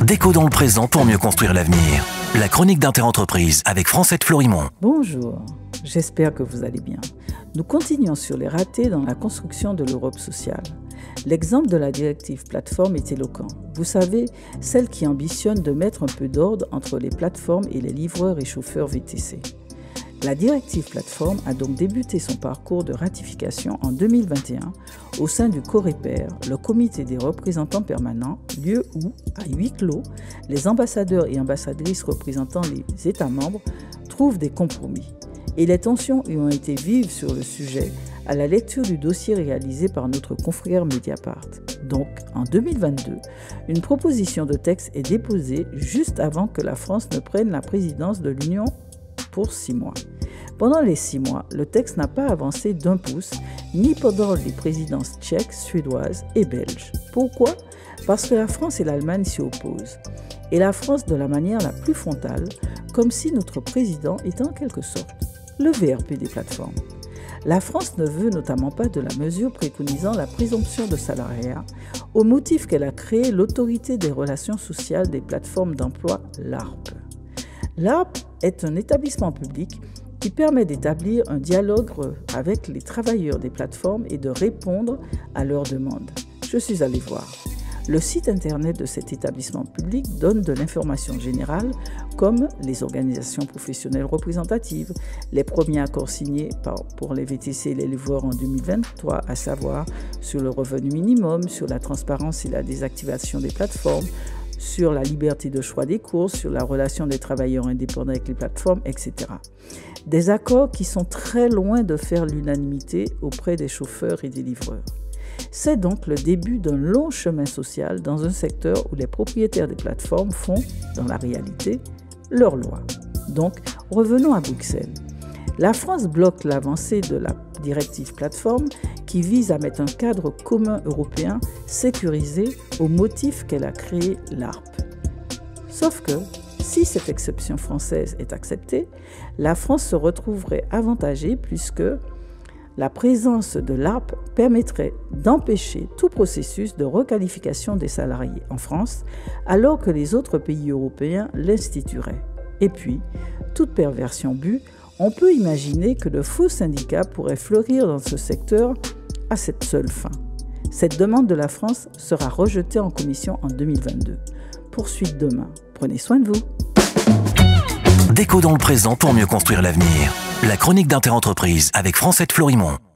Déco dans le présent pour mieux construire l'avenir. La chronique d'Interentreprise avec Francette Florimond. Bonjour, j'espère que vous allez bien. Nous continuons sur les ratés dans la construction de l'Europe sociale. L'exemple de la directive plateforme est éloquent. Vous savez, celle qui ambitionne de mettre un peu d'ordre entre les plateformes et les livreurs et chauffeurs VTC. La directive plateforme a donc débuté son parcours de ratification en 2021 au sein du COREPER, le comité des représentants permanents, lieu où, à huis clos, les ambassadeurs et ambassadrices représentant les États membres trouvent des compromis. Et les tensions y ont été vives sur le sujet à la lecture du dossier réalisé par notre confrère Mediapart. Donc, en 2022, une proposition de texte est déposée juste avant que la France ne prenne la présidence de l'Union pour 6 mois. Pendant les 6 mois, le texte n'a pas avancé d'un pouce, ni pendant les présidences tchèques, suédoises et belges. Pourquoi ? Parce que la France et l'Allemagne s'y opposent. Et la France de la manière la plus frontale, comme si notre président était en quelque sorte le VRP des plateformes. La France ne veut notamment pas de la mesure préconisant la présomption de salariat, au motif qu'elle a créé l'autorité des relations sociales des plateformes d'emploi, l'ARPE. L'ARPE est un établissement public qui permet d'établir un dialogue avec les travailleurs des plateformes et de répondre à leurs demandes. Je suis allée voir. Le site internet de cet établissement public donne de l'information générale comme les organisations professionnelles représentatives, les premiers accords signés pour les VTC et les livreurs en 2023, à savoir sur le revenu minimum, sur la transparence et la désactivation des plateformes, sur la liberté de choix des courses, sur la relation des travailleurs indépendants avec les plateformes, etc. Des accords qui sont très loin de faire l'unanimité auprès des chauffeurs et des livreurs. C'est donc le début d'un long chemin social dans un secteur où les propriétaires des plateformes font, dans la réalité, leur loi. Donc, revenons à Bruxelles. La France bloque l'avancée de la directive plateforme qui vise à mettre un cadre commun européen sécurisé au motif qu'elle a créé l'ARPE. Sauf que, si cette exception française est acceptée, la France se retrouverait avantagée puisque la présence de l'ARPE permettrait d'empêcher tout processus de requalification des salariés en France, alors que les autres pays européens l'institueraient. Et puis, toute perversion bue, on peut imaginer que de faux syndicats pourraient fleurir dans ce secteur à cette seule fin. Cette demande de la France sera rejetée en commission en 2022. Poursuite demain. Prenez soin de vous. Déco dans le présent pour mieux construire l'avenir. La chronique d'Interentreprise avec Francette Florimond.